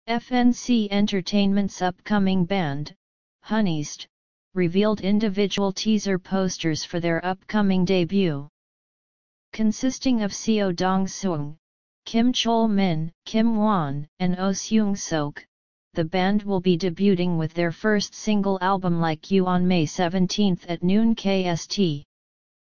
FNC Entertainment's upcoming band, HONEYST, revealed individual teaser posters for their upcoming debut. Consisting of Seo Dong Sung, Chul Min, Hwan, and Oh Seung Seok, the band will be debuting with their first single album Like You on May 17 at noon KST.